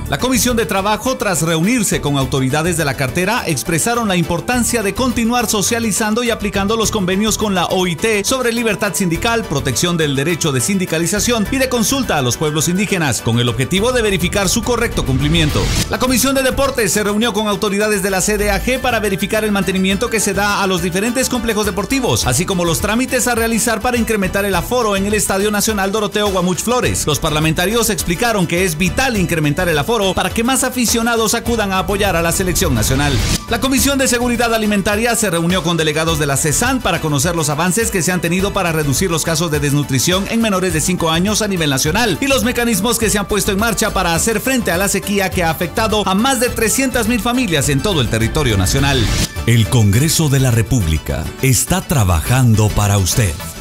La Comisión de Trabajo, tras reunirse con autoridades de la cartera, expresaron la importancia de continuar socializando y aplicando los convenios con la OIT sobre libertad sindical, protección del derecho de sindicalización y de consulta a los pueblos indígenas, con el objetivo de verificar su correcto cumplimiento. La Comisión de Deportes se reunió con autoridades de la CDAG para verificar el mantenimiento que se da a los diferentes complejos deportivos, así como los trámites a realizar para incrementar el aforo en el Estadio Nacional Doroteo Guamuch Flores. Los parlamentarios explicaron que es vital incrementar el aforo para que más aficionados acudan a apoyar a la selección nacional. La Comisión de Seguridad Alimentaria se reunió con delegados de la CESAN para conocer los avances que se han tenido para reducir los casos de desnutrición en menores de 5 años a nivel nacional y los mecanismos que se han puesto en marcha para hacer frente a la sequía que ha afectado a más de 300,000 familias en todo el territorio nacional. El Congreso de la República está trabajando para usted.